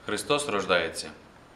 Христос рождається.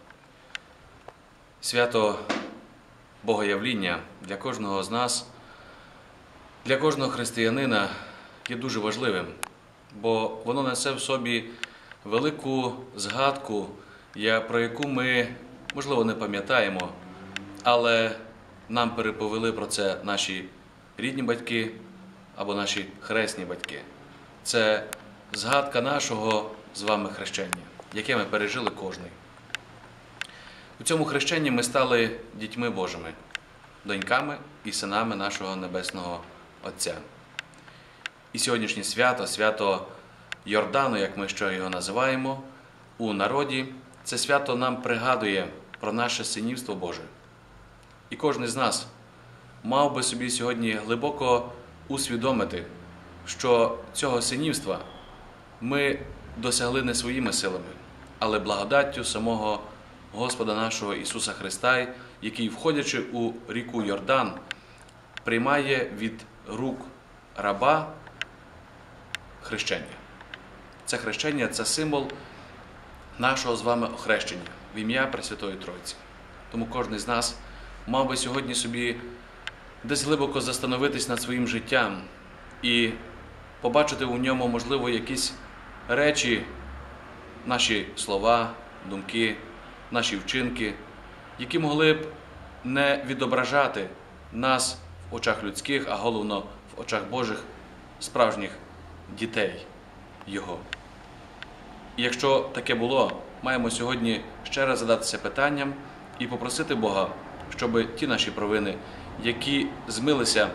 Свято Богоявління для кожного з нас, для кожного християнина є дуже важливим, бо воно несе в собі велику згадку, про яку ми, можливо, не пам'ятаємо, але нам переповіли про це наші рідні батьки або наші хресні батьки. Це згадка нашого з вами хрещення, яке ми пережили кожний. У цьому хрещенні ми стали дітьми Божими, доньками і синами нашого Небесного Отця. І сьогоднішнє свято, свято Йордану, як ми ще його називаємо, у народі, це свято нам пригадує про наше синівство Боже. І кожен з нас мав би собі сьогодні глибоко усвідомити, що цього синівства ми досягли не своїми силами, але благодаттю самого Господа нашого Ісуса Христа, який, входячи у ріку Йордан, приймає від рук раба хрещення. Це хрещення – це символ нашого з вами охрещення в ім'я Пресвятої Тройці. Тому кожен з нас мав би сьогодні собі десь глибоко застановитись над своїм життям і побачити у ньому, можливо, якісь речі, наші слова, думки, наші вчинки, які могли б не відображати нас в очах людських, а головно в очах Божих, справжніх дітей Його. І якщо таке було, маємо сьогодні ще раз задатися питанням і попросити Бога, щоб ті наші провини, які змилися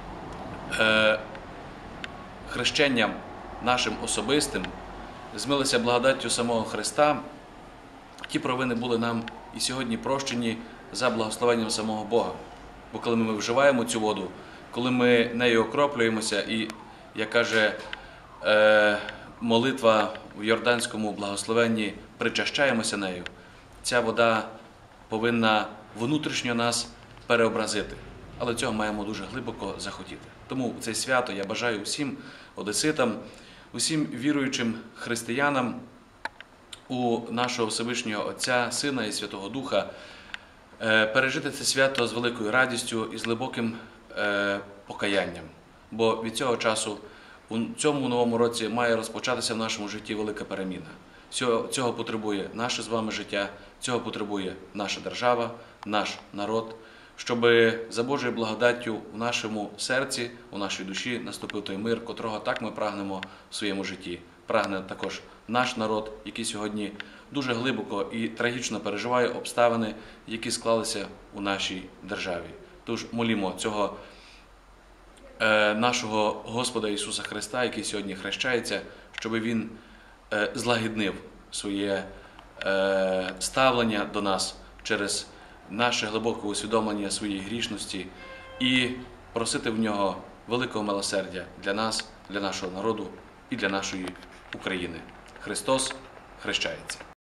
хрещенням нашим особистим, змилися благодаттю самого Христа, ті провини були нам і сьогодні прощені за благословенням самого Бога. Бо коли ми вживаємо цю воду, коли ми нею окроплюємося і, як каже молитва в Йорданському благословенні, причащаємося нею, ця вода повинна внутрішньо нас переобразити. Але цього маємо дуже глибоко захотіти. Тому в це свято я бажаю усім одеситам, усім віруючим християнам у нашого Всевишнього Отця, Сина і Святого Духа пережити це свято з великою радістю і з глибоким покаянням. Бо від цього часу у цьому новому році має розпочатися в нашому житті велика переміна. Цього потребує наше з вами життя, цього потребує наша держава, наш народ, щоб за Божою благодаттю в нашому серці, у нашій душі наступив той мир, котрого так ми прагнемо в своєму житті. Прагне також наш народ, який сьогодні дуже глибоко і трагічно переживає обставини, які склалися у нашій державі. Тож молімо цього нашого Господа Ісуса Христа, який сьогодні хрещається, щоб Він злагіднив своє ставлення до нас через наше глибоке усвідомлення своєї грішності і просити в Нього великого милосердя для нас, для нашого народу і для нашої України. Христос хрещається.